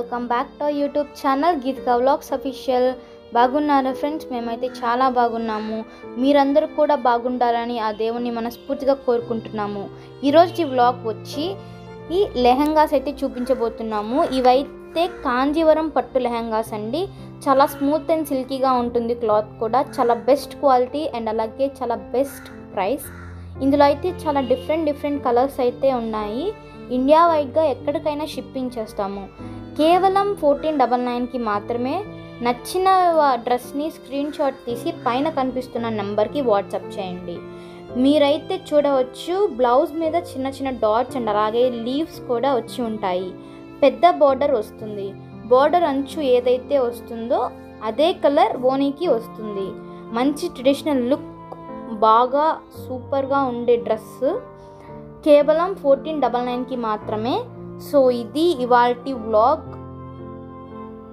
Welcome back to YouTube channel Geethika vlogs official. బాగున్నారా friends? మేమైతే చాలా బాగున్నాము. మీరందరూ కూడా బాగుండాలని ఆ దేవుని మనస్ఫూర్తిగా కోరుకుంటున్నాము. ఈరోజు ఈ వ్లాగ్ వచ్చి ఈ లెహంగాస్ అయితే చూపించబోతున్నాము. ఇవైతే కాంజీవరం పట్టు లెహంగాస్ అండి. చాలా స్మూత్ అండ్ సిల్కీగా ఉంటుంది. క్లాత్ కూడా చాలా బెస్ట్ క్వాలిటీ అండ్ అలాగే చాలా బెస్ట్ ప్రైస్. ఇందులో అయితే చాలా డిఫరెంట్ కలర్స్ అయితే ఉన్నాయి. ఇండియా వైడ్గా ఎక్కడికైనా షిప్పింగ్ చేస్తాము. కేవలం 1499కి మాత్రమే. నచ్చిన డ్రెస్ని స్క్రీన్ షాట్ తీసి పైన కనిపిస్తున్న నెంబర్కి వాట్సాప్ చేయండి. మీరైతే చూడవచ్చు బ్లౌజ్ మీద చిన్న డాట్స్ అండ్ అలాగే లీవ్స్ కూడా వచ్చి ఉంటాయి. పెద్ద బార్డర్ వస్తుంది. బార్డర్ అంచు ఏదైతే వస్తుందో అదే కలర్ ఓనీకి వస్తుంది. మంచి ట్రెడిషనల్ లుక్, బాగా సూపర్గా ఉండే డ్రెస్ కేవలం 1499కి మాత్రమే. సో ఇది ఇవాల్టి vlog.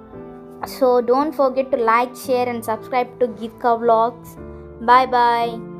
So don't forget to like, share and subscribe to Geethika vlogs. Bye bye.